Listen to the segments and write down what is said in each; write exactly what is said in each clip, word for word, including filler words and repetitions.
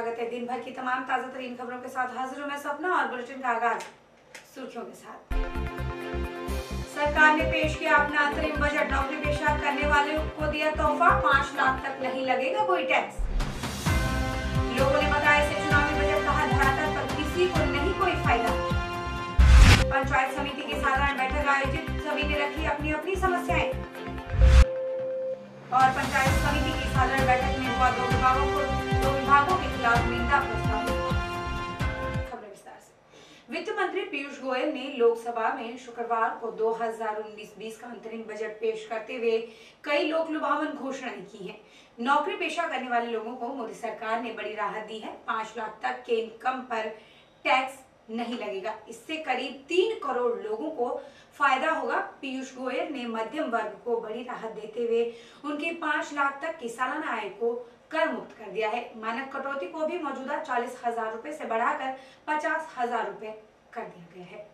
स्वागत है। दिन भर की तमाम ताजा तरीन खबरों के साथ हाजिर हूं मैं सपना और बुलेटिन का आगाज सुर्खियों के साथ। सरकार ने पेश किया अपना अंतरिम बजट। नौकरी पेशा करने वालों को दिया तोहफा, पाँच लाख तक नहीं लगेगा कोई टैक्स। लोगों ने बताया इसे चुनावी बजट कहा, धरातल पर किसी को नहीं कोई फायदा। पंचायत समिति की साधारण बैठक आयोजित, सभी ने रखी अपनी अपनी समस्याएं। और पंचायत समिति की साधारण बैठक में हुआ दो विभागों को दो विभागों के खिलाफ निंदा प्रस्ताव। खबरें विस्तार से। वित्त मंत्री पीयूष गोयल ने लोकसभा में शुक्रवार को दो हज़ार उन्नीस बीस का अंतरिम बजट पेश करते हुए कई लोक लुभावन घोषणाएं की हैं। नौकरी पेशा करने वाले लोगों को मोदी सरकार ने बड़ी राहत दी है। पाँच लाख तक के इनकम पर टैक्स नहीं लगेगा। इससे करीब तीन करोड़ लोगों को फायदा होगा। पीयूष गोयल ने मध्यम वर्ग को बड़ी राहत देते हुए उनकी पाँच लाख तक की सालाना आय को कर मुक्त कर दिया है। मानक कटौती को भी मौजूदा चालीस हजार रुपए से बढ़ाकर पचास हजार रुपए कर दिया गया है।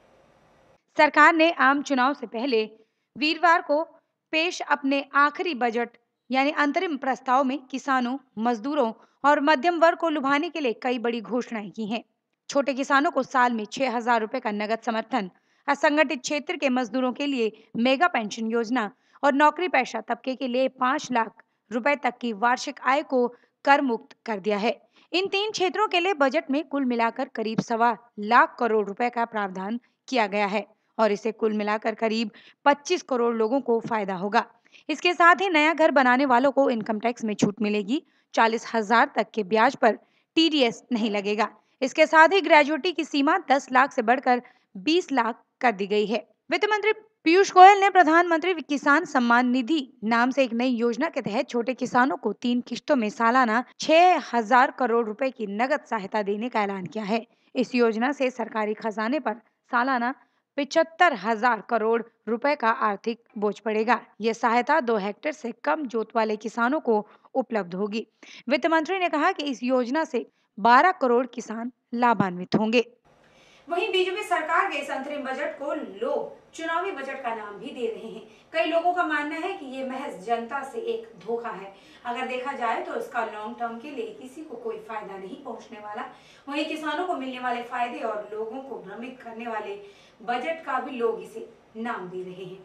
सरकार ने आम चुनाव से पहले वीरवार को पेश अपने आखिरी बजट यानी अंतरिम प्रस्ताव में किसानों, मजदूरों और मध्यम वर्ग को लुभाने के लिए कई बड़ी घोषणाएं की हैं। छोटे किसानों को साल में छह हजार रुपए का नगद समर्थन, असंगठित क्षेत्र के मजदूरों के लिए मेगा पेंशन योजना और नौकरी पेशा तबके के लिए पाँच लाख रुपए तक की वार्षिक आय को कर मुक्त कर दिया है। इन तीन क्षेत्रों के लिए बजट में कुल मिलाकर करीब सवा लाख करोड़ रुपए का प्रावधान किया गया है और इसे कुल मिलाकर करीब पच्चीस करोड़ लोगों को फायदा होगा। इसके साथ ही नया घर बनाने वालों को इनकम टैक्स में छूट मिलेगी। चालीस हजार तक के ब्याज पर टी डी एस नहीं लगेगा। इसके साथ ही ग्रेजुएटी की सीमा दस लाख से बढ़कर बीस लाख कर दी गई है। वित्त मंत्री पीयूष गोयल ने प्रधानमंत्री किसान सम्मान निधि नाम से एक नई योजना के तहत छोटे किसानों को तीन किश्तों में सालाना छह हजार करोड़ रुपए की नगद सहायता देने का ऐलान किया है। इस योजना से सरकारी खजाने पर सालाना पिछहत्तर हजार करोड़ रुपए का आर्थिक बोझ पड़ेगा। यह सहायता दो हेक्टेयर से कम जोत वाले किसानों को उपलब्ध होगी। वित्त मंत्री ने कहा कि इस योजना से बारह करोड़ किसान लाभान्वित होंगे। वहीं बीजेपी सरकार के इस अंतरिम बजट को लोग चुनावी बजट का नाम भी दे रहे हैं। कई लोगों का मानना है कि ये महज जनता से एक धोखा है। अगर देखा जाए तो इसका लॉन्ग टर्म के लिए किसी को कोई फायदा नहीं पहुंचने वाला। वहीं किसानों को मिलने वाले फायदे और लोगों को भ्रमित करने वाले बजट का भी लोग इसे नाम दे रहे हैं।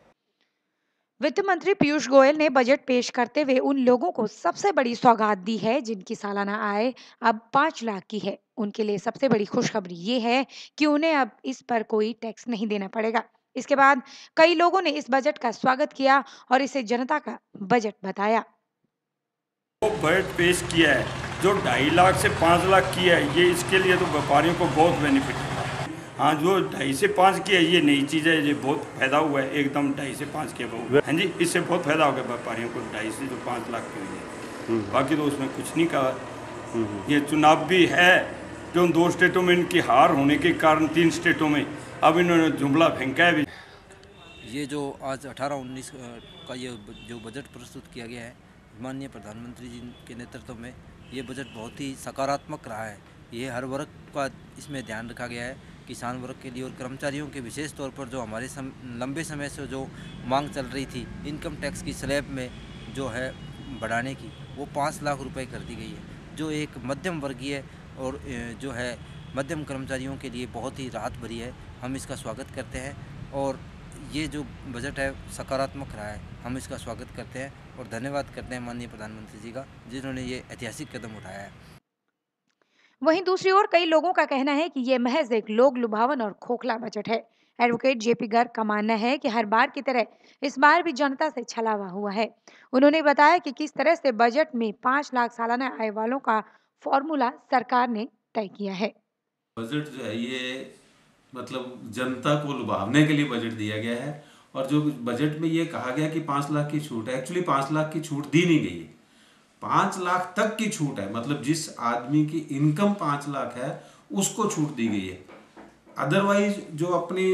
वित्त मंत्री पीयूष गोयल ने बजट पेश करते हुए उन लोगों को सबसे बड़ी सौगात दी है जिनकी सालाना आय अब पाँच लाख की है। उनके लिए सबसे बड़ी खुशखबरी ये है कि उन्हें अब इस पर कोई टैक्स नहीं देना पड़ेगा। इसके बाद कई लोगों ने इस बजट का स्वागत किया और इसे जनता का बजट बताया। वो बजट पेश किया है जो ढाई लाख से पाँच लाख किया है, ये इसके लिए तो व्यापारियों को बहुत बेनिफिट है। हाँ, जो ढाई से पाँच की है ये नई चीज़ है, ये बहुत फायदा हुआ है। एकदम ढाई से पाँच के बहुत, हाँ जी, इससे बहुत फायदा हो गया व्यापारियों को। ढाई से जो पाँच लाख की हुई है, बाकी तो उसमें कुछ नहीं कहा। ये चुनाव भी है जो दो स्टेटों में इनकी हार होने के कारण तीन स्टेटों में अब इन्होंने जुमला फेंका है। ये जो आज अठारह उन्नीस का ये जो बजट प्रस्तुत किया गया है माननीय प्रधानमंत्री जी के नेतृत्व में, ये बजट बहुत ही सकारात्मक रहा है। ये हर वर्ग का इसमें ध्यान रखा गया है। किसान वर्ग के लिए और कर्मचारियों के विशेष तौर पर जो हमारे सम, लंबे समय से जो मांग चल रही थी इनकम टैक्स की स्लैब में जो है बढ़ाने की, वो पाँच लाख रुपए कर दी गई है, जो एक मध्यम वर्गीय और जो है मध्यम कर्मचारियों के लिए बहुत ही राहत भरी है। हम इसका स्वागत करते हैं और ये जो बजट है सकारात्मक रहा है। हम इसका स्वागत करते हैं और धन्यवाद करते हैं माननीय प्रधानमंत्री जी का, जिन्होंने ये ऐतिहासिक कदम उठाया है। वहीं दूसरी ओर कई लोगों का कहना है कि ये महज एक लोक लुभावन और खोखला बजट है। एडवोकेट जेपी गर्ग का मानना है कि हर बार की तरह इस बार भी जनता से छलावा हुआ है। उन्होंने बताया कि किस तरह से बजट में पाँच लाख सालाना आय वालों का फॉर्मूला सरकार ने तय किया है। बजट जो है ये मतलब जनता को लुभावने के लिए बजट दिया गया है और जो बजट में ये कहा गया कि पाँच लाख की छूट है, एक्चुअली पाँच लाख की छूट दी नहीं गई है। पाँच लाख तक की छूट है, मतलब जिस आदमी की इनकम पाँच लाख है उसको छूट दी गई है। अदरवाइज जो अपनी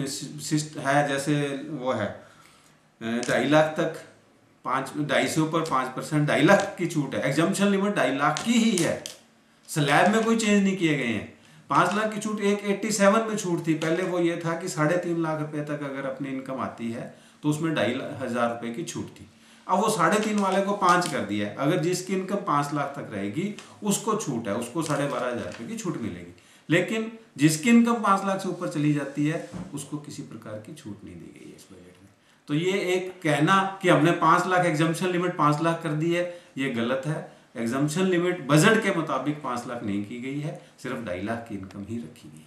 है जैसे वो है ढाई लाख तक पाँच ढाई से ऊपर पाँच परसेंट ढाई लाख की छूट है। एग्जम्पशन लिमिट ढाई लाख की ही है, स्लैब में कोई चेंज नहीं किए गए हैं। पाँच लाख की छूट एक एट्टी सेवन में छूट थी। पहले वो ये था कि साढ़े तीन लाख रुपए तक अगर अपनी इनकम आती है तो उसमें ढाई हजार रुपए की छूट थी। अब वो साढ़े तीन वाले को पाँच कर दिया है। अगर जिसकी इनकम पाँच लाख तक रहेगी उसको छूट है, उसको साढ़े बारह हजार रुपये की छूट मिलेगी। लेकिन जिसकी इनकम पाँच लाख से ऊपर चली जाती है उसको किसी प्रकार की छूट नहीं दी गई है इस बजट में। तो ये एक कहना कि हमने पाँच लाख एग्जम्पशन लिमिट पाँच लाख कर दी है, ये गलत है। एग्जम्पशन लिमिट बजट के मुताबिक पाँच लाख नहीं की गई है, सिर्फ ढाई लाख की इनकम ही रखी गई है।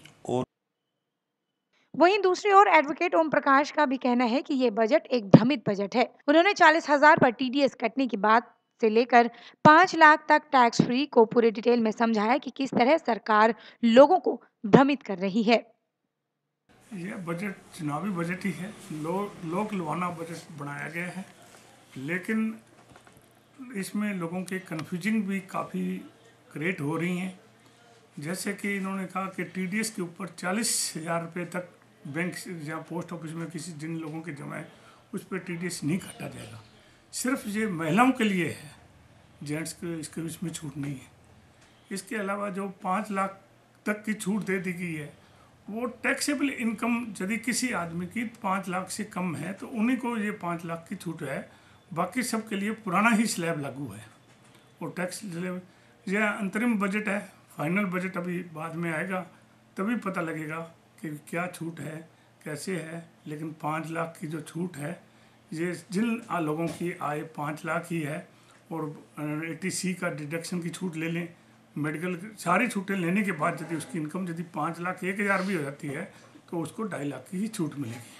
वहीं दूसरी ओर एडवोकेट ओम प्रकाश का भी कहना है कि ये बजट एक भ्रमित बजट है। उन्होंने चालीस हजार पर टीडीएस कटने की बात से लेकर पाँच लाख तक टैक्स फ्री को पूरे डिटेल में समझाया कि किस तरह सरकार लोगों को भ्रमित कर रही है। यह बजट चुनावी बजट ही है, लो, लोक लुभाना बजट बनाया गया है, लेकिन इसमें लोगों के कन्फ्यूजिंग भी काफ़ी क्रिएट हो रही हैं। जैसे कि इन्होंने कहा कि टीडीएस के ऊपर चालीस हज़ार रुपये तक बैंक या पोस्ट ऑफिस में किसी जिन लोगों के जमा है उस पर टीडीएस नहीं काटा जाएगा। सिर्फ ये महिलाओं के लिए है, जेंट्स के इसके इसमें छूट नहीं है। इसके अलावा जो पाँच लाख तक की छूट दे दी गई है वो टैक्सेबल इनकम यदि किसी आदमी की पाँच लाख से कम है तो उन्हीं को ये पाँच लाख की छूट है, बाकी सब के लिए पुराना ही स्लैब लागू है और टैक्स स्लैब। यह अंतरिम बजट है, फाइनल बजट अभी बाद में आएगा तभी पता लगेगा कि क्या छूट है कैसे है। लेकिन पाँच लाख की जो छूट है ये जिन लोगों की आय पाँच लाख ही है और एटीसी का डिडक्शन की छूट ले लें, मेडिकल सारी छूटें लेने के बाद यदि उसकी इनकम यदि पाँच लाख एक हज़ार भी हो जाती है तो उसको ढाई लाख की ही छूट मिलेगी।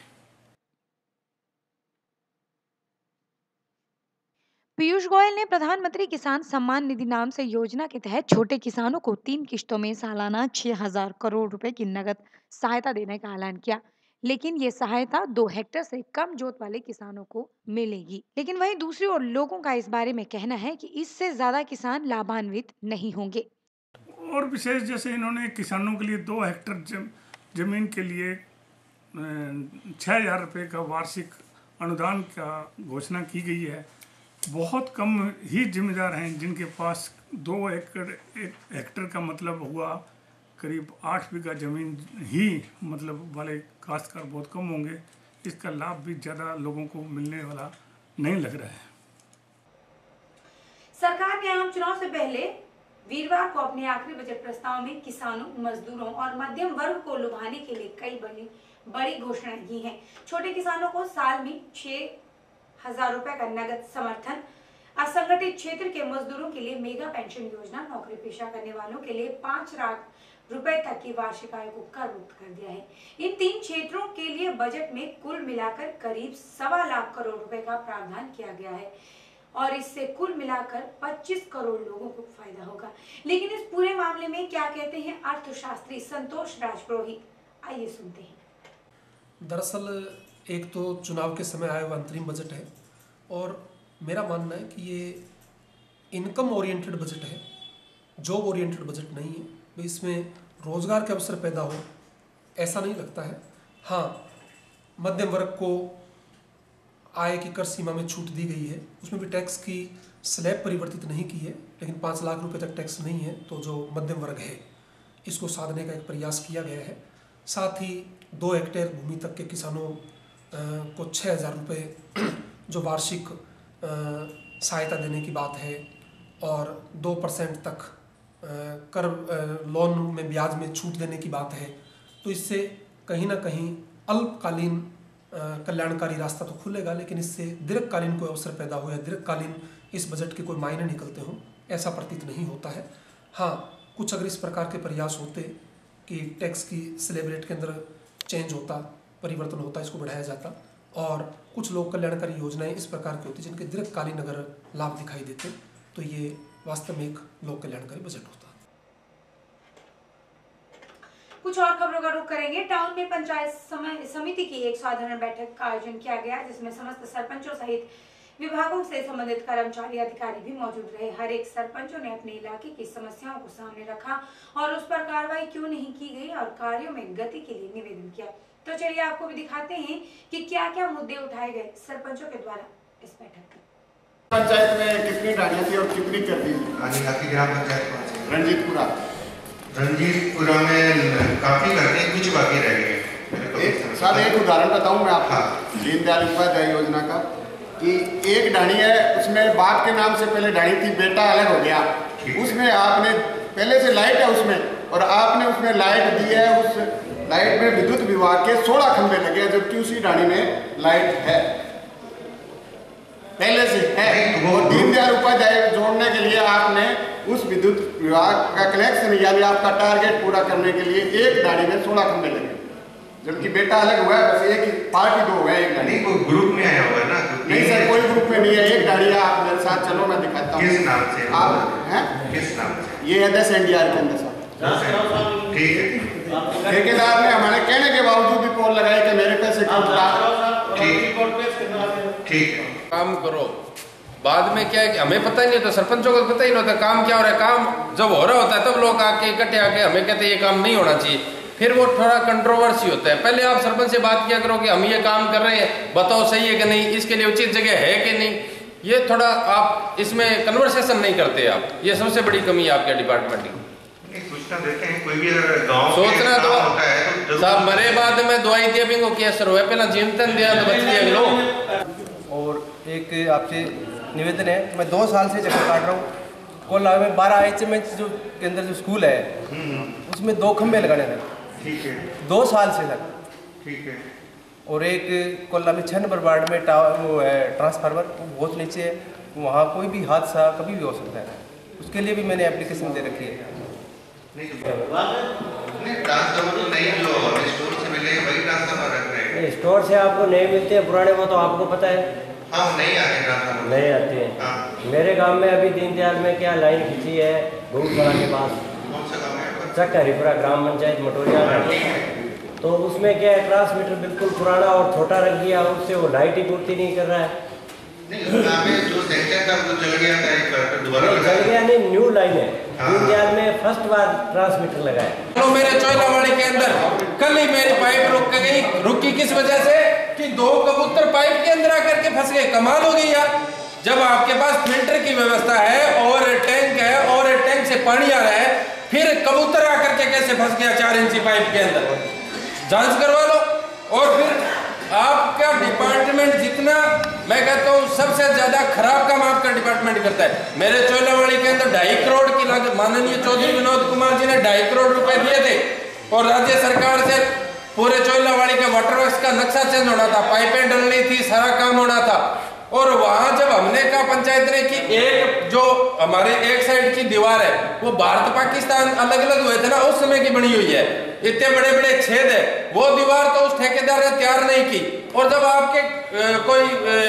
पीयूष गोयल ने प्रधानमंत्री किसान सम्मान निधि नाम से योजना के तहत छोटे किसानों को तीन किश्तों में सालाना छह हजार करोड़ रुपए की नगद सहायता देने का ऐलान किया, लेकिन ये सहायता दो हेक्टेयर से कम जोत वाले किसानों को मिलेगी। लेकिन वहीं दूसरी ओर लोगों का इस बारे में कहना है कि इससे ज्यादा किसान लाभान्वित नहीं होंगे। और विशेष जैसे इन्होंने किसानों के लिए दो हेक्टेयर जम, जमीन के लिए छः हजार रुपये का वार्षिक अनुदान का घोषणा की गई है। बहुत कम ही जिम्मेदार हैं जिनके पास दो एकड़ एक हेक्टेयर का मतलब हुआ करीब आठ बीघा जमीन ही मतलब वाले काश्तकार बहुत कम होंगे। इसका लाभ भी ज़्यादा लोगों को मिलने वाला नहीं लग रहा है। सरकार ने आम चुनाव से पहले वीरवार को अपने आखिरी बजट प्रस्ताव में किसानों, मजदूरों और मध्यम वर्ग को लुभाने के लिए कई बड़ी बड़ी घोषणाएं की हैं। छोटे किसानों को साल में छह हजार रुपए का नगद समर्थन, असंगठित क्षेत्र के मजदूरों के लिए मेगा पेंशन योजना, नौकरी पेशा करने वालों के लिए पाँच लाख रुपए तक की वार्षिक आय को कर मुक्त कर दिया है। इन तीन क्षेत्रों के लिए बजट में कुल मिलाकर करीब सवा लाख करोड़ रुपए का प्रावधान किया गया है और इससे कुल मिलाकर पच्चीस करोड़ लोगों को फायदा होगा। लेकिन इस पूरे मामले में क्या कहते हैं अर्थशास्त्री संतोष राजपुरोहित, आइए सुनते हैं। दरअसल एक तो चुनाव के समय आया हुआ अंतरिम बजट है और मेरा मानना है कि ये इनकम ओरिएंटेड बजट है, जॉब ओरिएंटेड बजट नहीं है। भाई इसमें रोजगार के अवसर पैदा हो ऐसा नहीं लगता है। हाँ, मध्यम वर्ग को आय की कर सीमा में छूट दी गई है, उसमें भी टैक्स की स्लैब परिवर्तित नहीं की है, लेकिन पाँच लाख रुपए तक टैक्स नहीं है तो जो मध्यम वर्ग है इसको साधने का एक प्रयास किया गया है। साथ ही दो हेक्टेयर भूमि तक के किसानों को छः हज़ार रुपये जो वार्षिक सहायता देने की बात है और दो परसेंट तक कर लोन में ब्याज में छूट देने की बात है। तो इससे कहीं ना कहीं अल्पकालीन कल्याणकारी रास्ता तो खुलेगा, लेकिन इससे दीर्घकालीन कोई अवसर पैदा हो या दीर्घकालीन इस बजट के कोई मायने निकलते हों ऐसा प्रतीत नहीं होता है। हाँ, कुछ अगर इस प्रकार के प्रयास होते कि टैक्स की स्लैब रेट के अंदर चेंज होता, परिवर्तन होता, इसको बढ़ाया जाता और कुछ लोक कल्याणकारी योजनाएं इस प्रकार की होती जिनके दीर्घकालीन अगर लाभ दिखाई देते तो ये वास्तव में एक लोक कल्याणकारी बजट होता। कुछ और खबरों का रुख करेंगे। टाउन में पंचायत समिति की एक साधारण बैठक का आयोजन किया गया जिसमें समस्त सरपंचों सहित विभागों से संबंधित कर्मचारी अधिकारी भी मौजूद रहे। हर एक सरपंचों ने अपने इलाके की समस्याओं को सामने रखा और उस पर कार्रवाई क्यों नहीं की गई और कार्यों में गति के लिए निवेदन किया। तो चलिए आपको भी दिखाते हैं कि क्या क्या मुद्दे उठाए गए सरपंचों के द्वारा इस बैठक में। पंचायत में कितनी डालियां थी और कितनी कर दी? आपकी ग्राम पंचायत रंजीतपुरा रंजीतपुरा में काफी करते कुछ बाकी रह गए। सर एक उदाहरण बताऊं मैं आपको, दीनदयाल उपाध्याय योजना का कि एक ढाणी है, उसमें बाप के नाम से पहले ढाणी थी, बेटा अलग हो गया, उसमें आपने पहले से लाइट है उसमें, और आपने उसमें लाइट दी है, उस लाइट में विद्युत विभाग के सोलह खंभे लगे हैं, जबकि उसी ढाणी में लाइट है, पहले से है। और दीनदयाल उपाध्याय जोड़ने के लिए आपने उस विद्युत विभाग का कलेक्शन यानी आपका टारगेट पूरा करने के लिए एक गाड़ी में सोलह खंभे लगे, जबकि बेटा अलग हुआ है, बस एक पार्टी दो हुआ है, एक गाड़ी। कोई ग्रुप में आया हुआ है ना? नहीं सर, कोई ग्रुप में नहीं है, एक गाड़ी है। आप मेरे साथ चलो, मैं दिखाता हूँ। किस नाम से आप हैं? किस नाम से? ये है दस एनडीआर के अंदर सर। ठीक है। ठेकेदार ने हमारे कहने के बावजूद भी कॉल लगाई कि मेरे पैसे क्यों उड़ा। ठीक है, काम करो। बाद में क्या है कि हमें पता ही नहीं होता, सरपंचों को पता ही नहीं होता काम क्या हो रहा है। काम जब हो रहा होता है तब लोग आके इकट्ठे आके हमें कहते हैं ये काम नहीं होना चाहिए, फिर वो थोड़ा कंट्रोवर्सी होता है। पहले आप सरपंच से बात किया करो कि हम ये काम कर रहे हैं, बताओ सही है कि नहीं, इसके लिए उचित जगह है कि नहीं। ये थोड़ा आप इसमें कन्वर्सेशन नहीं करते आप, ये सबसे बड़ी कमी है आपके डिपार्टमेंट की। सूचना देते हैं कोई भी अगर गांव सोचना तो होता है तो साहब मरे बाद में दवाई दिया भी को कैसर हुआ, पहला जीवतन दिया तो बच दिया लोग। और एक आपसे निवेदन है, मैं दो साल से चक्कर काट रहा हूँ। कोल्हा में बारह एच एम एच जो के अंदर जो स्कूल है उसमें दो खंभे लगाने थे। ठीक है, दो साल से सर। ठीक है। और एक कोल्हा में छह नंबर वार्ड में टावर वो है ट्रांसफार्मर, वो बहुत नीचे है, वहाँ कोई भी हादसा कभी भी हो सकता है, उसके लिए भी मैंने एप्लीकेशन दे रखी है। नहीं ट्रांसफार्मर तो नहीं, जो हमें स्टोर से मिले वही ट्रांसफार्मर रख रहे हैं। स्टोर से आपको नहीं मिलते हैं पुराने, वो तो आपको पता है। हाँ, नहीं आते ट्रांसफार्मर, नहीं आते हैं। हाँ। मेरे गांव में अभी दीनदयाल में क्या लाइन खींची है भूतबड़ा के पास, कौन सा गाँव है? चक्का रिपरा ग्राम पंचायत मटोरिया है। तो उसमें क्या है, ट्रांसमीटर बिल्कुल पुराना और छोटा रख दिया, उससे वो लाइट ही पूर्ति नहीं कर रहा है। नहीं, में जो सेंटर था वो चल गया था, एक दोबारा चल गया नहीं, न्यू लाइन है। दीनदयाल में फर्स्ट बार ट्रांसमीटर लगाया। तो मेरे चोइलावाड़ी के अंदर कल ही मेरी पाइप रुक गई, रुकी किस वजह से कि दो कबूतर पाइप के अंदर आकर के फंस गए। कमाल हो गई यार, जब आपके पास फिल्टर की व्यवस्था है और टैंक है और टैंक से पानी आ रहा है, फिर कबूतर आकर के कैसे फंस गया चार इंची पाइप के अंदर? जांच करवा लो। और फिर आपका डिपार्टमेंट जितना, मैं कहता हूँ सबसे ज्यादा खराब काम आपका डिपार्टमेंट करता है। मेरे चोइलावाड़ी के अंदर ढाई करोड़ की लागत, माननीय चौधरी विनोद कुमार जी ने ढाई करोड़ रुपए दिए थे और राज्य सरकार से पूरे चोइलावाड़ी के वाटर वर्क्स का नक्शा चेंज होना था, पाइपें डलनी थी, सारा काम होना था। और वहां जब हमने कहा पंचायत ने कि एक जो हमारे एक साइड की दीवार है वो भारत पाकिस्तान अलग अलग हुए थे ना, उस समय की बनी हुई है, इतने बड़े बड़े छेद है, वो दीवार तो उस ठेकेदार ने तैयार नहीं की। और जब आपके ए, कोई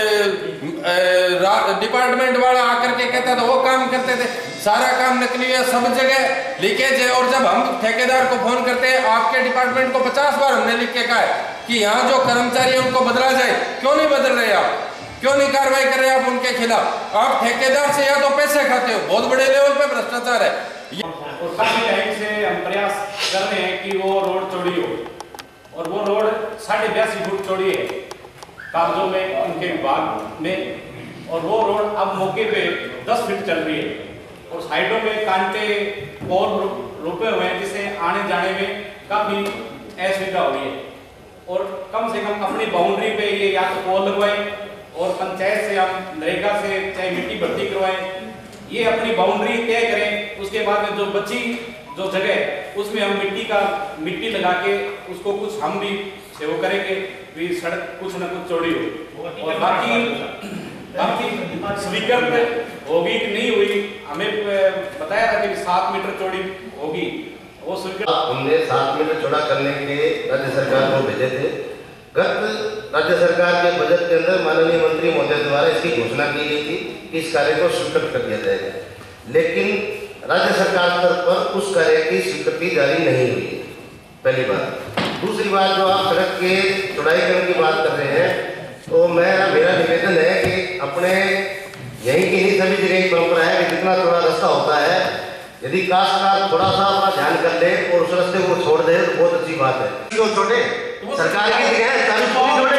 डिपार्टमेंट वाला आकर के कहता था वो काम करते थे, सारा काम नकली है, सब जगह लीकेज है। और जब हम ठेकेदार को फोन करते हैं, आपके डिपार्टमेंट को पचास बार हमने लिख के कहा है कि यहाँ जो कर्मचारी है उनको बदला जाए, क्यों नहीं बदल रहे आप, क्यों नहीं कार्रवाई कर रहे आप उनके खिलाफ? आप ठेकेदार से या तो पैसे खाते हो, बहुत बड़े लेवल पे भ्रष्टाचार है। और काफी टाइम से हम प्रयास कर रहे हैं कि वो रोड चौड़ी हो, और वो रोड साढ़े बयासी फुट चौड़ी है कागजों में उनके विभाग में, और वो रोड अब मौके पे दस फीट चल रही है और साइडों में कांटे पोल रोपे हुए हैं, जिससे आने जाने में काफी असुविधा हो रही है। और कम से कम अपनी बाउंड्री पे ये या तो पोल लगवाएं और पंचायत से हम नरेगा से चाहे मिट्टी भर्ती करवाएं, ये अपनी बाउंड्री तय करें। उसके बाद में जो बची जो जगह उसमें हम मिट्टी का मिट्टी लगा के उसको कुछ हम भी सेवा करेंगे, भी सड़क कुछ न कुछ चौड़ी हो। और बाकी बाकी स्वीकृत होगी कि नहीं हुई, हमें बताया था कि सात मीटर चौड़ी होगी, वो स्वीकृत हमने सात मीटर चौड़ा करने के लिए राज्य सरकार को भेजे थे। गत राज्य सरकार के बजट के अंदर माननीय मंत्री महोदय द्वारा इसकी घोषणा की गई थी कि इस कार्य को स्वीकृत कर दिया जाएगा, लेकिन राज्य सरकार स्तर पर उस कार्य की स्वीकृति जारी नहीं हुई है, पहली बात। दूसरी बात, जो आप सड़क के चौड़ाईकरण की बात कर रहे हैं, तो मैं मेरा निवेदन है कि अपने यहीं की नहीं सभी जगह की परंपरा है कि जितना चौड़ा रास्ता होता है, यदि काश्तकार थोड़ा सा अपना ध्यान कर ले और उस रास्ते को छोड़ दे तो बहुत अच्छी बात है। क्यों छोटे? सरकार की जगह है, चालीस फुट छोड़े।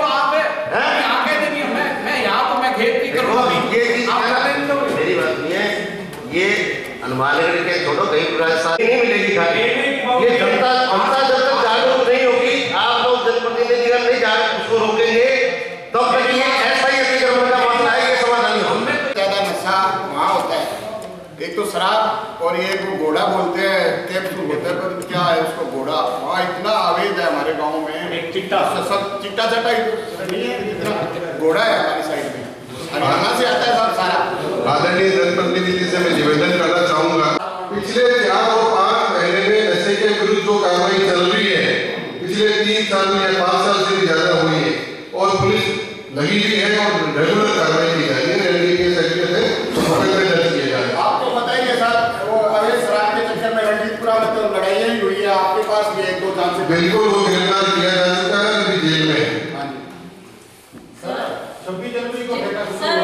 मेरी बात नहीं है, ये हनुमानगढ़ के छोड़ो, कहीं राजस्थान नहीं मिलेगी खाली। ये जनता जनता जब तक जागरूक नहीं होगी, आप लोग जनप्रतिनिधिगण नहीं जागरूक उसको रोकेंगे, तब तक ये ऐसा ही अतिक्रमण शराब और ये जो घोड़ा बोलते हैं कैप्सूल बोलते हैं, पर क्या है उसको घोड़ा, वहाँ इतना अवैध है हमारे गांव में, चिट्टा चिट्टा चट्टा नहीं है, इतना घोड़ा है हमारी साइड में, हरियाणा से आता है सब सारा। आदरणीय जनप्रतिनिधि जी से मैं निवेदन करना चाहूंगा, पिछले चार और पाँच महीने में नशे के विरुद्ध जो कार्रवाई चल रही है, पिछले तीन साल या पाँच साल से भी ज्यादा हुई है और पुलिस लगी हुई है और रेगुलर कार्रवाई की जा रही है, एनडीपीएस एक्ट से मुकदमे दर्ज किए जा रहे हैं। आपको पता ही है सर, वो अवैध शराब के चक्कर में रणजीतपुरा में तो लड़ाइयाँ ही हुई है, आपके पास भी एक दो चांस। बिल्कुल, वो गिरफ्तार किया जा चुका है, अभी जेल में है। छब्बीस जनवरी को बेटा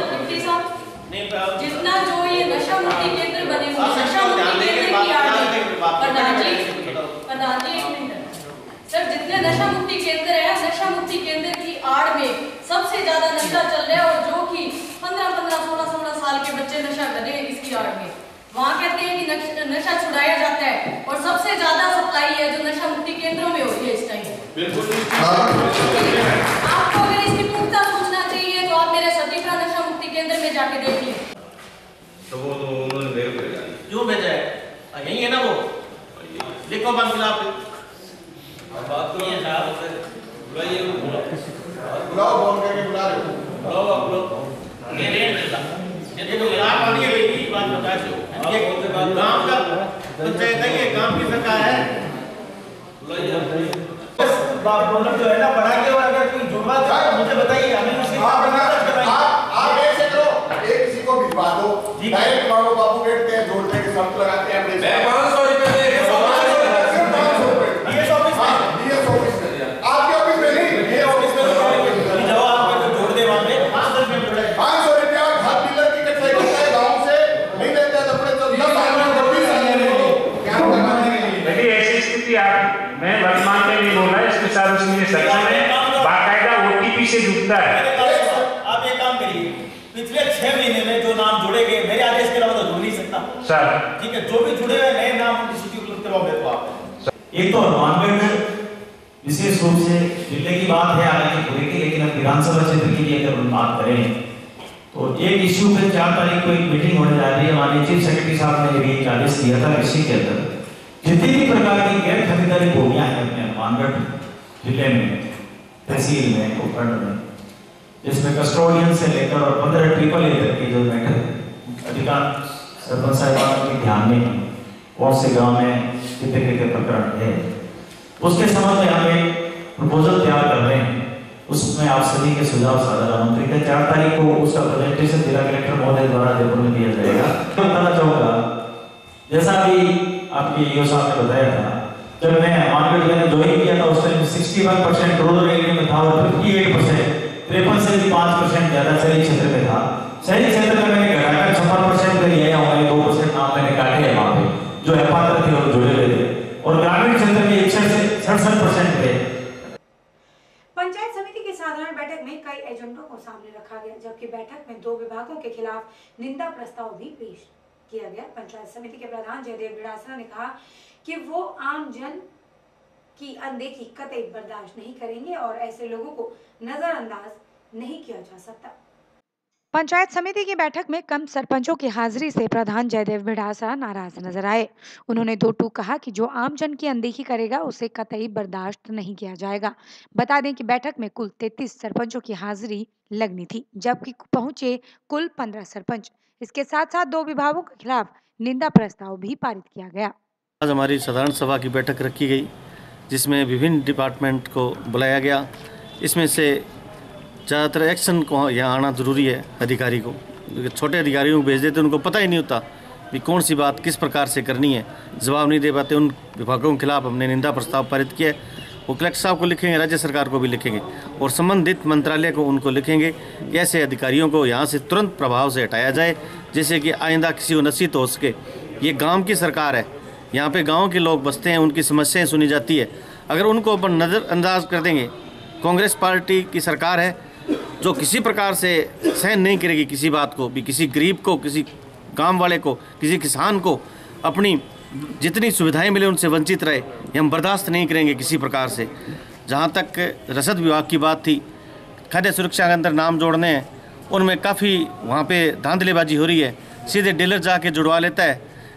जितना जो ये नशा मुक्ति केंद्र बने हुए, नशा मुक्ति केंद्र की आड़ में प्रधान जी प्रधान जी एक मिनट सर, जितने नशा मुक्ति केंद्र है, नशा मुक्ति केंद्र की आड़ में सबसे ज्यादा नशा चल रहा है, और जो कि पंद्रह पंद्रह सोलह सोलह साल के बच्चे नशा कर रहे हैं इसकी आड़ में। वहाँ कहते हैं कि नशा छुड़ाया जाता है, और सबसे ज्यादा सप्लाई है जो नशा मुक्ति केंद्रों में होती है इस टाइम। आपको अगर इसकी पुख्ता सूचना चाहिए तो आप मेरे सतीपुरा नशा मुक्ति केंद्र में जाके देख लें। तो वो तो उन्होंने मेरे को भेजा, क्यों भेजा है? यही है ना वो, लिखो बंद खिलाफ बात तो ये साहब बुलाइए, बुलाओ, फोन करके बुला रहे हो, बुलाओ आप लोग। ये रेट देता ये तो आप आगे बेटी बात बता दो, ये गांव का पंचायत है, ये गांव की सरकार है, बुलाइए। मतलब जो है ना बढ़ा के, और अगर कोई जुर्मा तो मुझे बताइए, हमें उसी आप ऐसे करो, एक किसी को भिजवा दो, डायरेक्ट बाबू बाबू बैठते हैं, जोड़ते हैं, सब लगाते हैं, पाँच सौ रुपए आपके ऑफिस में नहीं, ये ऑफिस में जाओ, आपको जोड़ दे वहां पे पाँच सौ रुपये जोड़े, पाँच सौ रुपया हर डीलर की कटाई करता है गाँव से, नहीं देता है तो अपने तो दस साल में छब्बीस साल में क्या करना है। देखिए ऐसी स्थिति आप, मैं वर्तमान में नहीं बोल रहा, इसके साथ उसमें सक्षम है, बाकायदा ओटीपी से जुड़ता है। आप ये काम करिए, पिछले छह महीने में जो नाम जुड़े गए, मेरे आदेश के अलावा तो जुड़ नहीं सकता सर, ठीक है, जो भी जुड़े हुए नए नाम उनकी सूची उपलब्ध करवाओ मेरे को आप। एक तो हनुमानगढ़ में विशेष रूप से जिले की बात है, हालांकि पूरे की, लेकिन अब विधानसभा क्षेत्र की भी अगर हम बात करें तो एक इश्यू पे चार तारीख को एक मीटिंग होने जा रही है, हमारे चीफ सेक्रेटरी साहब ने भी एक आदेश दिया था, इसी के अंदर जितनी भी प्रकार की गैर खरीदारी भूमियां हैं अपने हनुमानगढ़ जिले में, तहसील में, उपखंड में, जिसमें कस्टोडियन से लेकर और पंद्रह ट्रिपल ए तक की जो मैटर अधिकांश सरपंच साहिबान के ध्यान में कौन से गांव में कितने कितने प्रकरण है, उसके संबंध में हम एक प्रपोजल तैयार कर रहे हैं, उसमें आप सभी के सुझाव साझा मंत्री का चार तारीख को उसका प्रेजेंटेशन जिला कलेक्टर महोदय द्वारा जयपुर में दिया जाएगा। तो बताना चाहूँगा, जैसा भी आपके ईओ साहब ने बताया था, जब मैं मार्केट मैंने ज्वाइन किया था उस time sixty one percent rural area में था और फिफ्टी एट परसेंट तिरपन से भी पाँच परसेंट ज्यादा शहरी क्षेत्र में था। शहरी क्षेत्र में मैंने घटाकर छप्पन परसेंट पे लिया हूँ, दो परसेंट नाम मैंने काटे हैं वहाँ पे जो है पात्र थे और जुड़े हुए थे, और ग्रामीण क्षेत्र में इकसठ से सड़सठ परसेंट थे। पंचायत समिति की साधारण बैठक में कई एजेंडों को सामने रखा गया, जबकि बैठक में दो विभागों के खिलाफ निंदा प्रस्ताव भी पेश किया गया। पंचायत समिति के प्रधान जयदेव भिड़ासरा ने कहा कि वो आम जन की अनदेखी कतई बर्दाश्त नहीं करेंगे और ऐसे लोगों को नजरअंदाज नहीं किया जा सकता। पंचायत समिति की बैठक में कम सरपंचों की हाजिरी से प्रधान जयदेव भिड़ासरा नाराज नजर आए। उन्होंने दो टूक कहा कि जो आम जन की अनदेखी करेगा उसे कतई बर्दाश्त नहीं किया जाएगा। बता दें कि बैठक में कुल तैंतीस सरपंचों की हाजिरी लगनी थी, जबकि पहुंचे कुल पंद्रह सरपंच। इसके साथ साथ दो विभागों के खिलाफ निंदा प्रस्ताव भी पारित किया गया। आज हमारी साधारण सभा की बैठक रखी गई, जिसमें विभिन्न डिपार्टमेंट को बुलाया गया। इसमें से ज़्यादातर एक्शन को यहाँ आना ज़रूरी है अधिकारी को। छोटे अधिकारियों को भेज देते उनको पता ही नहीं होता कि कौन सी बात किस प्रकार से करनी है, जवाब नहीं दे पाते। उन विभागों के खिलाफ हमने निंदा प्रस्ताव पारित किया है। वो कलेक्टर साहब को लिखेंगे, राज्य सरकार को भी लिखेंगे और संबंधित मंत्रालय को उनको लिखेंगे कि ऐसे अधिकारियों को यहाँ से तुरंत प्रभाव से हटाया जाए, जिससे कि आइंदा किसी को नसीहत हो सके। ये गाँव की सरकार है, यहाँ पे गाँव के लोग बसते हैं, उनकी समस्याएं सुनी जाती है। अगर उनको अपन नज़रअंदाज कर देंगे, कांग्रेस पार्टी की सरकार है जो किसी प्रकार से सहन नहीं करेगी किसी बात को भी, किसी गरीब को, किसी गांव वाले को, किसी किसान को अपनी जितनी सुविधाएं मिले उनसे वंचित रहे, ये हम बर्दाश्त नहीं करेंगे किसी प्रकार से। जहां तक रसद विभाग की बात थी, खाद्य सुरक्षा के अंदर नाम जोड़ने हैं, उनमें काफ़ी वहाँ पे धांधलेबाजी हो रही है। सीधे डीलर जाके जुड़वा लेता है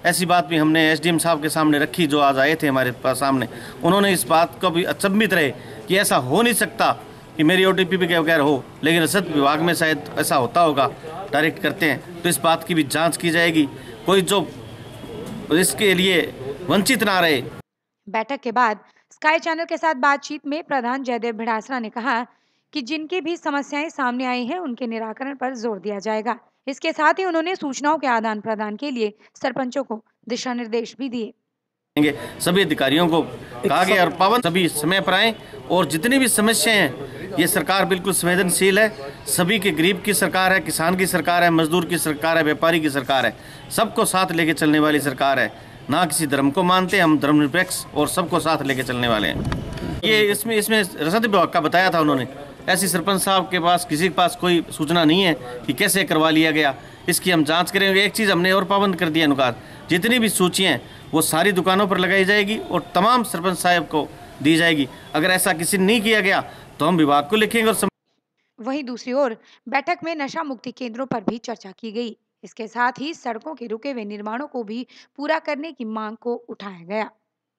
ऐसी बात भी हमने एसडीएम साहब के सामने रखी, जो आज आए थे हमारे पास सामने। उन्होंने इस बात को भी अचंभित रहे कि ऐसा हो नहीं सकता कि मेरी ओटीपी के बगैर हो, लेकिन रसद विभाग में शायद ऐसा होता होगा, डायरेक्ट करते हैं। तो इस बात की भी जांच की जाएगी, कोई जो इसके लिए वंचित ना रहे। बैठक के बाद स्काई चैनल के साथ बातचीत में प्रधान जयदेव भिड़ासरा ने कहा कि जिनकी भी समस्याएं सामने आई हैं उनके निराकरण पर जोर दिया जाएगा। इसके साथ ही उन्होंने सूचनाओं के आदान प्रदान के लिए सरपंचों को दिशा निर्देश भी दिए। सभी अधिकारियों को कहा गया और पाबंद सभी समय पर आए, और जितनी भी समस्याएं हैं ये सरकार बिल्कुल संवेदनशील है। सभी के गरीब की सरकार है, किसान की सरकार है, मजदूर की सरकार है, व्यापारी की सरकार है, सबको साथ लेके चलने वाली सरकार है। ना किसी धर्म को मानते, हम धर्मनिरपेक्ष और सबको साथ लेके चलने वाले हैं। ये इसमें इसमें रसद विभाग का बताया था उन्होंने। ऐसी सरपंच साहब के पास किसी के पास कोई सूचना नहीं है कि कैसे करवा लिया गया, इसकी हम जांच करेंगे। एक चीज़ हमने और पाबंद कर दिया अनुकाद, जितनी भी सूचियाँ हैं वो सारी दुकानों पर लगाई जाएगी और तमाम सरपंच साहब को दी जाएगी। अगर ऐसा किसी ने नहीं किया गया तो हम विभाग को लिखेंगे। और सम... वहीं दूसरी ओर बैठक में नशा मुक्ति केंद्रों पर भी चर्चा की गई। इसके साथ ही सड़कों के रुके हुए निर्माणों को भी पूरा करने की मांग को उठाया गया।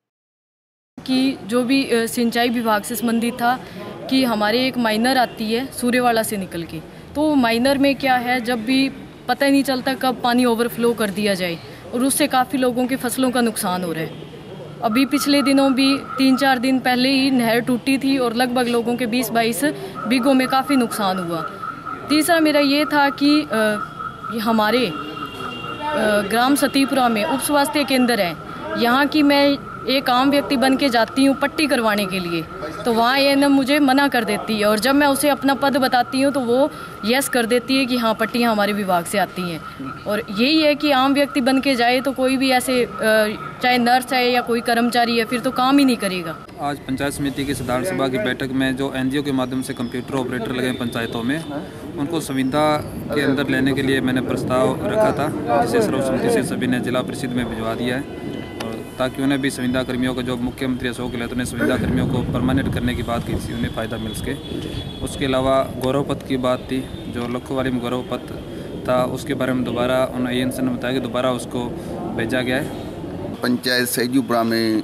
कि जो भी सिंचाई विभाग से संबंधित था कि हमारे एक माइनर आती है सूर्यवाला से निकल के, तो माइनर में क्या है, जब भी पता ही नहीं चलता कब पानी ओवरफ्लो कर दिया जाए और उससे काफ़ी लोगों की फसलों का नुकसान हो रहा है। अभी पिछले दिनों भी तीन चार दिन पहले ही नहर टूटी थी और लगभग लोगों के बीस बाईस बीघों में काफ़ी नुकसान हुआ। तीसरा मेरा ये था कि आ, हमारे आ, ग्राम सतीपुरा में उप स्वास्थ्य केंद्र है, यहाँ की मैं एक आम व्यक्ति बन के जाती हूँ पट्टी करवाने के लिए, तो वहाँ ए एन एम मुझे मना कर देती है, और जब मैं उसे अपना पद बताती हूँ तो वो यस कर देती है कि हाँ पट्टियाँ हमारे विभाग से आती हैं। और यही है कि आम व्यक्ति बन के जाए तो कोई भी ऐसे चाहे नर्स है या कोई कर्मचारी है फिर तो काम ही नहीं करेगा। आज पंचायत समिति की साधारण सभा की बैठक में जो एन जी ओ के माध्यम से कंप्यूटर ऑपरेटर लगे पंचायतों में, उनको संविदा के अंदर लेने के लिए मैंने प्रस्ताव रखा था, जिसे सर्वसम्मति से सभी ने जिला परिषद में भिजवा दिया है, ताकि उन्हें भी संविदा कर्मियों को, जो मुख्यमंत्री अशोक गहलोत ने संविदा कर्मियों को परमानेंट करने की बात की थी, उन्हें फ़ायदा मिल सके। उसके अलावा गौरव पथ की बात थी, जो लखोवाली में गौरव पथ था, उसके बारे में दोबारा उन्हें ए एन सी ने बताया कि दोबारा उसको भेजा गया है। पंचायत सैजूपुरा में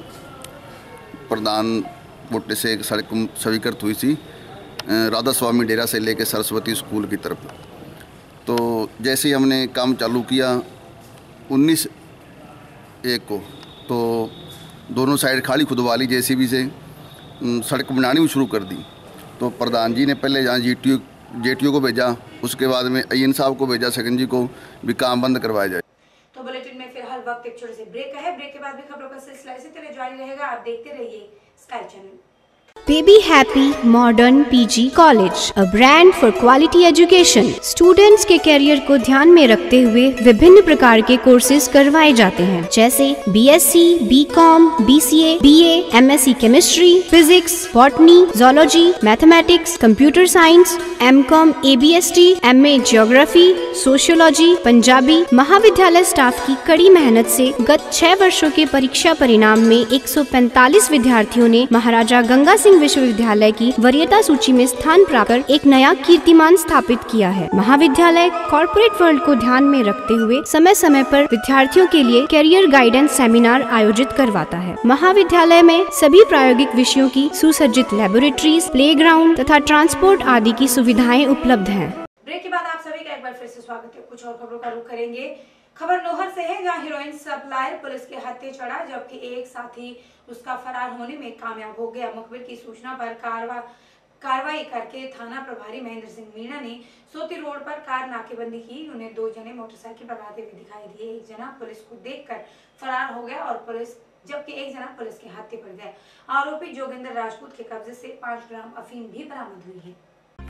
प्रधान वोट से एक सड़क स्वीकृत हुई थी राधा स्वामी डेरा से लेकर सरस्वती स्कूल की तरफ। तो जैसे ही हमने काम चालू किया उन्नीस एक को, तो दोनों साइड खाली खुदवा ली जेसीबी से, सड़क बनानी शुरू कर दी। तो प्रधान जी ने पहले जहाँ जी टी ओ जे टी ओ को भेजा, उसके बाद में आई एन साहब को भेजा, सेकंड जी को भी काम बंद करवाया जाए। तो बुलेटिन में फिलहाल वक्त एक छोटे से ब्रेक का है। ब्रेक के बाद भी खबरों का सिलसिला इसी तरह जारी रहेगा। आप देखते रहिए sky channel. Baby Happy Modern P G College, a brand for quality education. Students के कैरियर को ध्यान में रखते हुए विभिन्न प्रकार के कोर्सेज करवाए जाते हैं, जैसे B S C, B com, B C A, B A, M S C chemistry, physics, botany, zoology, mathematics, computer science, M com, A B S T, M A geography, sociology, Punjabi. महाविद्यालय staff की कड़ी मेहनत से गत छह वर्षों के परीक्षा परिणाम में एक सौ पैंतालीस विद्यार्थियों ने महाराजा गंगा सिंह विश्वविद्यालय की वरीयता सूची में स्थान प्राप्त कर एक नया कीर्तिमान स्थापित किया है। महाविद्यालय कॉर्पोरेट वर्ल्ड को ध्यान में रखते हुए समय समय पर विद्यार्थियों के लिए कैरियर गाइडेंस सेमिनार आयोजित करवाता है। महाविद्यालय में सभी प्रायोगिक विषयों की सुसज्जित लेबोरेटरीज, प्लेग्राउंड तथा ट्रांसपोर्ट आदि की सुविधाएं उपलब्ध हैं। ब्रेक के बाद आप सभी का एक बार फिर से स्वागत है। कुछ और खबरों का रुख करेंगे। खबर नोहर से है, जहां हीरोइन सप्लायर पुलिस के हत्थे चढ़ा, जबकि एक साथी उसका फरार होने में कामयाब हो गया। मुखबिर की सूचना पर कारवा कार्रवाई करके थाना प्रभारी महेंद्र सिंह मीणा ने सोती रोड पर कार नाकेबंदी की। उन्हें दो जने मोटरसाइकिल पर आते हुए दिखाई दिए। एक जना पुलिस को देखकर फरार हो गया और पुलिस जबकि एक जना पुलिस के हत्थे पड़ गया। आरोपी जोगिंदर राजपूत के कब्जे से पाँच ग्राम अफीम भी बरामद हुई है।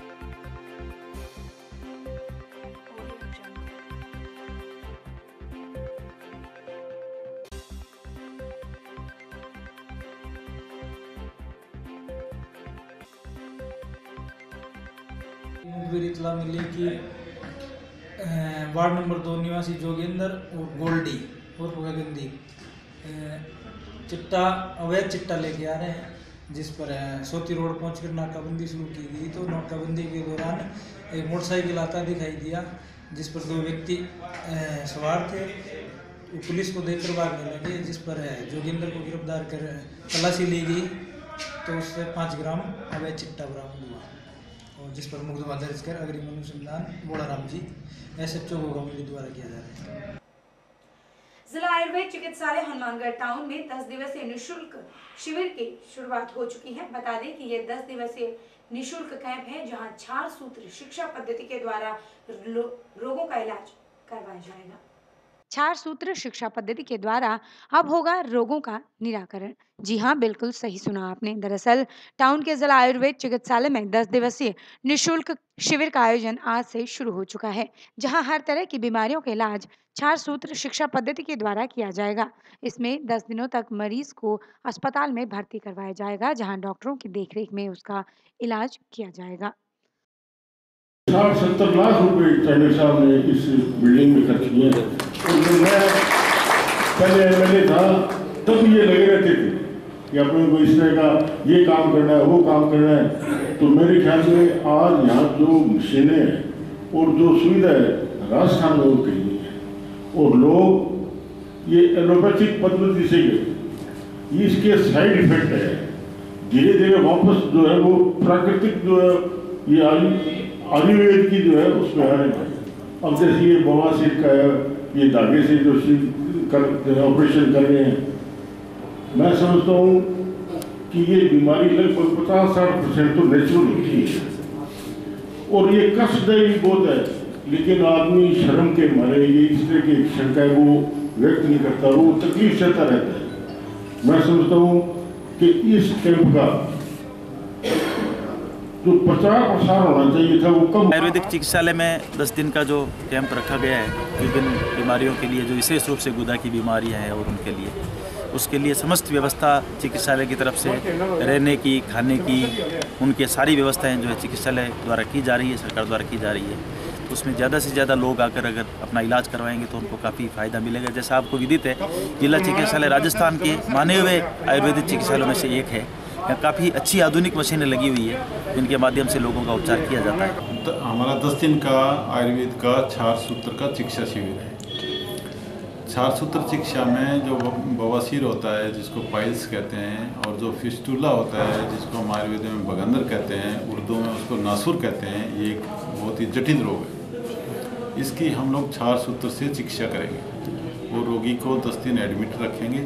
मुखबिर इतला मिली कि वार्ड नंबर दो निवासी जोगिंदर और गोल्डी और गगनदीप चिट्टा अवैध चिट्टा लेके आ रहे हैं, जिस पर सोती रोड पहुंचकर नाकाबंदी शुरू की गई। तो नाकाबंदी के दौरान एक मोटरसाइकिल आता दिखाई दिया, जिस पर दो व्यक्ति सवार थे। वो पुलिस को देखकर भागने लगे, जिस पर जोगिंदर को गिरफ्तार कर तलाशी ली गई तो उससे पाँच ग्राम अवैध चिट्टा बरामद हुआ, और जिस पर मुकदमा दर्ज कर अग्रिम अनुसंधान बोड़ाराम जी एस एच ओ गोगावली द्वारा किया जा रहा है। जिला आयुर्वेद चिकित्सालय हनुमानगढ़ टाउन में दस दिवसीय निशुल्क शिविर की शुरुआत हो चुकी है। बता दें कि ये दस दिवसीय निशुल्क कैंप है जहां चार सूत्र शिक्षा पद्धति के द्वारा रोगों का इलाज करवाया जाएगा। चार सूत्र शिक्षा पद्धति के द्वारा अब होगा रोगों का निराकरण। जी हाँ, बिल्कुल सही सुना आपने। दरअसल टाउन के जिला आयुर्वेद चिकित्सालय में दस दिवसीय निशुल्क शिविर का आयोजन आज से शुरू हो चुका है, जहां हर तरह की बीमारियों का इलाज चार सूत्र शिक्षा पद्धति के द्वारा किया जाएगा। इसमें दस दिनों तक मरीज को अस्पताल में भर्ती करवाया जाएगा, जहां डॉक्टरों की देखरेख में उसका इलाज किया जाएगा। साठ सत्तर लाख रुपए चैनल साहब ने इस बिल्डिंग में खर्च किए हैं। और मैं पहले एम एल ए था तब ये लगे रहते थे कि अपने को इस तरह का ये काम करना है, वो काम करना है। तो मेरे ख्याल में आज यहाँ जो मशीनें हैं और जो सुविधा है राजस्थान में वो कहीं नहीं है, और लोग ये एलोपैथिक पद्धति से इसके साइड इफेक्ट है। धीरे धीरे वापस जो है वो प्राकृतिक जो है ये आयुर्वेद की जो है उसमें आ रही है। अब जैसे ये बवासीर का है, ये धागे से जो कर ऑपरेशन कर रहे हैं, मैं समझता हूँ कि ये बीमारी लगभग पचास साठ परसेंट तो नेचुरल होती है, और ये कष्टदायी बहुत है, लेकिन आदमी शर्म के मारे ये इस तरह की शंका है वो व्यक्त नहीं करता, वो तकलीफ सहता रहता है। मैं समझता हूँ कि इस कैंप का जो प्रचार प्रसार होना चाहिए था वो कम। आयुर्वेदिक चिकित्सालय में दस दिन का जो कैंप रखा गया है विभिन्न बीमारियों के लिए, जो विशेष रूप से गुदा की बीमारियां हैं और उनके लिए, उसके लिए समस्त व्यवस्था चिकित्सालय की तरफ से रहने की, खाने की, उनके सारी व्यवस्थाएं जो है चिकित्सालय द्वारा की जा रही है, सरकार द्वारा की जा रही है। तो उसमें ज़्यादा से ज़्यादा लोग आकर अगर अपना इलाज करवाएंगे तो उनको काफ़ी फ़ायदा मिलेगा। जैसा आपको विदित है, जिला चिकित्सालय राजस्थान के माने हुए आयुर्वेदिक चिकित्सालयों में से एक है। यहाँ काफ़ी अच्छी आधुनिक मशीनें लगी हुई है जिनके माध्यम से लोगों का उपचार किया जाता है। तो हमारा दस दिन का आयुर्वेद का चार सूत्र का चिकित्सा शिविर है। चार सूत्र चिकित्सा में जो बवासीर होता है जिसको पाइल्स कहते हैं, और जो फिस्टुला होता है जिसको हम आयुर्वेद में बगंदर कहते हैं, उर्दू में उसको नासुर कहते हैं, ये एक बहुत ही जटिल रोग है। इसकी हम लोग चार सूत्र से चिकित्सा करेंगे। वो रोगी को दस दिन एडमिट रखेंगे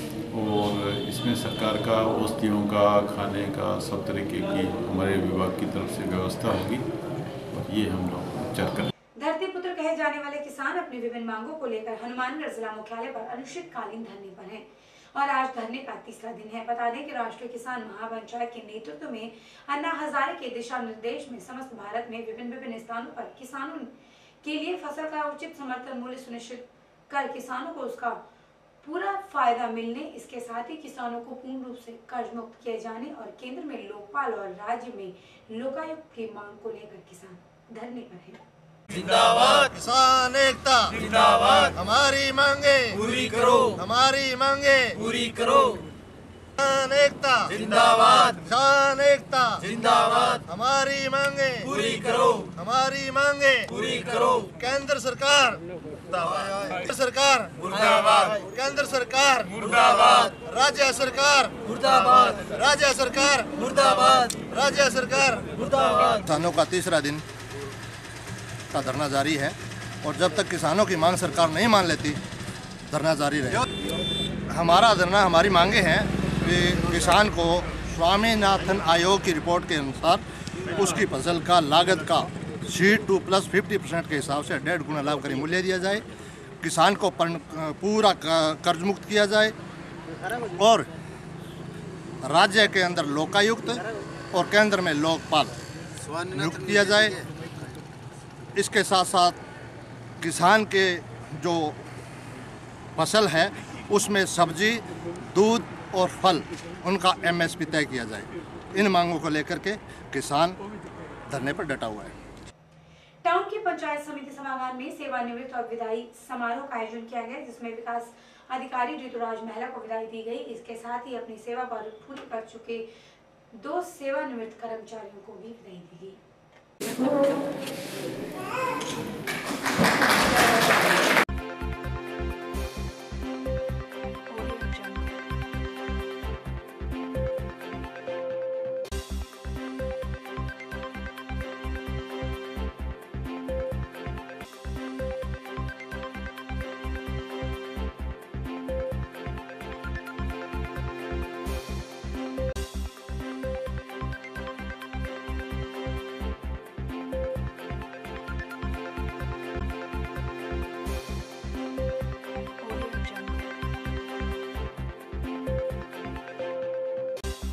और इसमें सरकार का औषधियों का, खाने का, सब तरीके की हमारे विभाग की तरफ से व्यवस्था होगी, और ये हम लोग उपचार करें। धरती पुत्र कहे जाने वाले किसान अपनी विभिन्न मांगों को लेकर हनुमानगढ़ जिला मुख्यालय पर अनिश्चितकालीन धरने पर हैं, और आज धरने का तीसरा दिन है। बता दें कि राष्ट्रीय किसान महापंचायत के नेतृत्व में अन्ना हजारे के दिशा निर्देश में समस्त भारत में विभिन्न विभिन्न स्थानों पर किसानों के लिए फसल का उचित समर्थन मूल्य सुनिश्चित कर किसानों को उसका पूरा फायदा मिलने, इसके साथ ही किसानों को पूर्ण रूप से कर्ज मुक्त किए जाने और केंद्र में लोकपाल और राज्य में लोकायुक्त की मांग को लेकर किसान धरने पर है। जिंदाबाद किसान एकता, जिंदाबाद हमारी मांगे पूरी करो, हमारी मांगे पूरी करो। किसान एकता जिंदाबाद, किसान एकता जिंदाबाद, हमारी मांगे पूरी करो, हमारी मांगे पूरी करो। केंद्र सरकार मुर्दाबाद, सरकार मुर्दाबाद, केंद्र सरकार मुर्दाबाद, राज्य सरकार मुर्दाबाद, राज्य सरकार मुर्दाबाद, राज्य सरकार मुर्दाबाद। किसानों का तीसरा दिन का धरना जारी है, और जब तक किसानों की मांग सरकार नहीं मान लेती धरना जारी रहेगा। हमारा धरना, हमारी मांगे हैं कि किसान को स्वामीनाथन आयोग की रिपोर्ट के अनुसार उसकी फसल का लागत का C two plus fifty percent के हिसाब से डेढ़ गुना लाभकारी मूल्य दिया जाए, किसान को पूरा कर्ज मुक्त किया जाए, और राज्य के अंदर लोकायुक्त और केंद्र में लोकपाल नियुक्त किया जाए। इसके साथ साथ किसान के जो फसल है उसमें सब्जी, दूध और फल उनका एमएसपी तय किया जाए। इन मांगों को लेकर के किसान धरने पर डटा हुआ है। टाउन की पंचायत समिति सभागार में सेवानिवृत्त और विदाई समारोह का आयोजन किया गया, जिसमें विकास अधिकारी ऋतुराज महिला को विदाई दी गई। इसके साथ ही अपनी सेवा पर पूरी कर चुके दो सेवानिवृत्त कर्मचारियों को भी विदाई दी गई।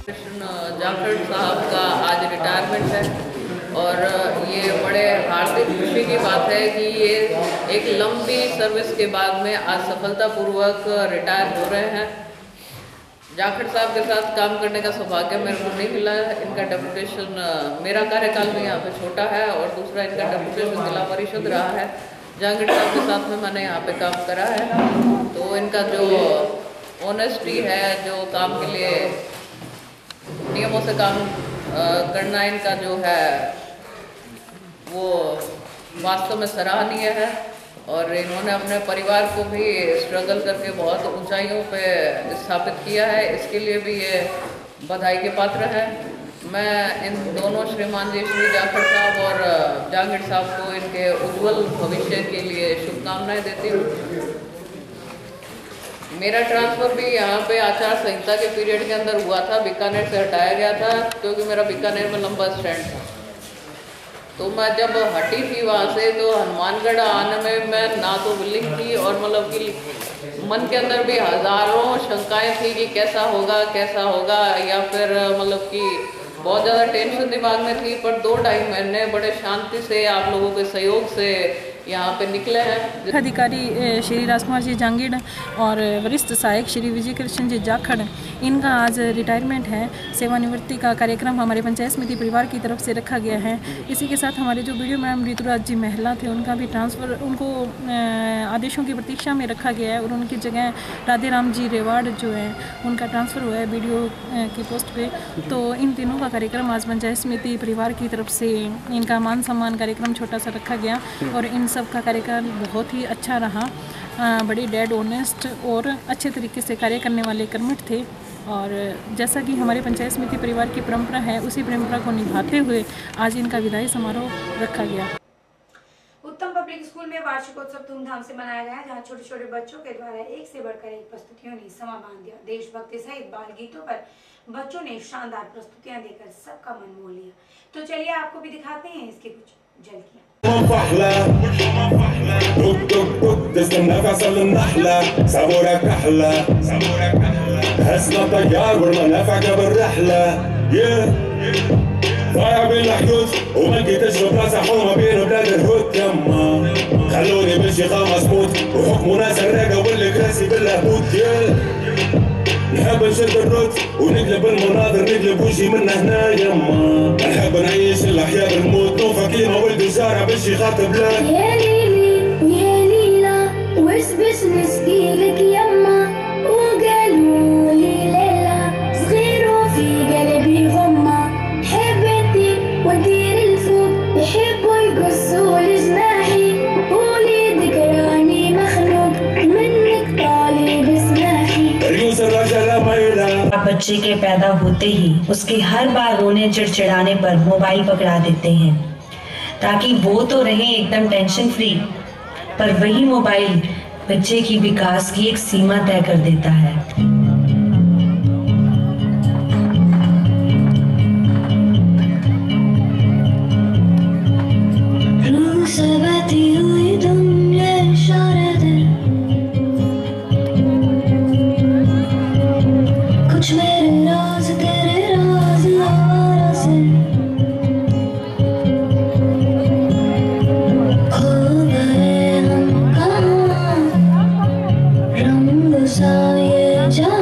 जाखड़ साहब का आज रिटायरमेंट है और ये बड़े हार्दिक खुशी की बात है कि ये एक लंबी सर्विस के बाद में आज सफलतापूर्वक रिटायर हो रहे हैं। जाखड़ साहब के साथ काम करने का सौभाग्य मेरे को नहीं मिला। इनका डेपुटेशन, मेरा कार्यकाल भी यहाँ पे छोटा है और दूसरा इनका डेपुटेशन जिला परिषद रहा है। जहांगीर साहब के साथ में मैंने यहाँ पे काम करा है, तो इनका जो ऑनेस्टी है, जो काम के लिए नियमों से काम करना इनका जो है वो वास्तव में सराहनीय है। और इन्होंने अपने परिवार को भी स्ट्रगल करके बहुत ऊंचाइयों पे स्थापित किया है, इसके लिए भी ये बधाई के पात्र है। मैं इन दोनों श्रीमान जी श्री जाखड़ साहब और जहांगीर साहब को इनके उज्जवल भविष्य के लिए शुभकामनाएं देती हूँ। मेरा ट्रांसफ़र भी यहाँ पे आचार संहिता के पीरियड के अंदर हुआ था, बीकानेर से हटाया गया था क्योंकि मेरा बीकानेर में लंबा स्टैंड था। तो मैं जब हटी थी वहाँ से तो हनुमानगढ़ आने में मैं ना तो विलिंग थी और मतलब कि मन के अंदर भी हज़ारों शंकाएं थी कि कैसा होगा कैसा होगा या फिर मतलब कि बहुत ज़्यादा टेंशन दिमाग में थी। पर दो ढाई महीने बड़े शांति से आप लोगों के सहयोग से यहाँ पे निकले हैं। अधिकारी श्री राजकुमार जी जांगीड़ और वरिष्ठ सहायक श्री विजय कृष्ण जी जाखड़, इनका आज रिटायरमेंट है। सेवानिवृत्ति का कार्यक्रम हमारे पंचायत समिति परिवार की तरफ से रखा गया है। इसी के साथ हमारे जो वीडियो मैम ऋतुराज जी महिला थे, उनका भी ट्रांसफ़र, उनको आदेशों की प्रतीक्षा में रखा गया है और उनकी जगह राधे राम जी रेवाड़ जो है उनका ट्रांसफ़र हुआ है वीडियो की पोस्ट पे। तो इन तीनों का कार्यक्रम आज पंचायत समिति परिवार की तरफ से इनका मान सम्मान कार्यक्रम छोटा सा रखा गया और इन सब का कार्यकाल बहुत ही अच्छा रहा। बड़ी डेड ऑनेस्ट और अच्छे तरीके से कार्य करने वाले कर्मठ थे और जैसा कि हमारे पंचायत समिति परिवार की परंपरा है, उसी परंपरा को निभाते हुए आज इनका विदाई समारोह रखा गया। उत्तम पब्लिक स्कूल में वार्षिकोत्सव धूमधाम से मनाया गया, जहां छोटे छोटे बच्चों के द्वारा एक से बढ़कर एक प्रस्तुतियों ने समा बांध दिया। देशभक्ति सहित बाल गीतों पर बच्चों ने शानदार प्रस्तुतियां देकर सबका मन मोह लिया। तो चलिए आपको भी दिखाते हैं इसके कुछ झलकियां। فحلة دوك دوك دوك دست النفس للنحلة صبورك أحلى صبورك أحلى هسنا طيار والمنافع بالرحلة yeah ضايع بين الحدود وما لقيتش بلاصة حومة بين بلاد الهود يما خلوني بالشيخة مظبوط وحكمه ناس الراقة واللي كراسي باللهبوط yeah نحب نشد الرد ونقلب المناظر نقلب وجهي من هنا يما نحب نعيش الأحياء بالموت نوفى كيما ولد الزارع باش يخاطب لا يا ليلي ويا ليلى وش باش نشكيلك يما وقالوا لي ليلى صغير وفي قلبي غمة حبيتي ودير الفوق يحبوا يقصوا لجناحي وليدك راني مخلوق منك طالب اسماحي बच्चे के पैदा होते ही उसके हर बार रोने चिड़चिड़ाने पर मोबाइल पकड़ा देते हैं ताकि वो तो रहे एकदम टेंशन फ्री, पर वही मोबाइल बच्चे की विकास की एक सीमा तय कर देता है। जा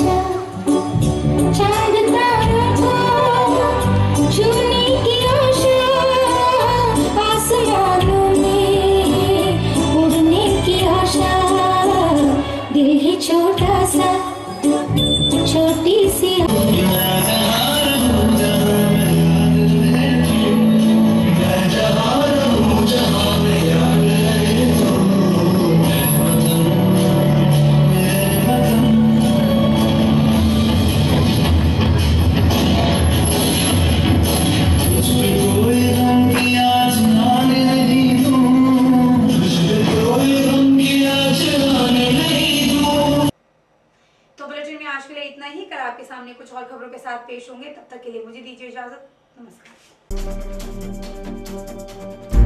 आशा, चांद तारों को छूने की आशा, आसमानों में उड़ने की आशा, दिल है छोटा सा, छोटी सी आपके सामने कुछ और खबरों के साथ पेश होंगे। तब तक के लिए मुझे दीजिए इजाजत। नमस्कार।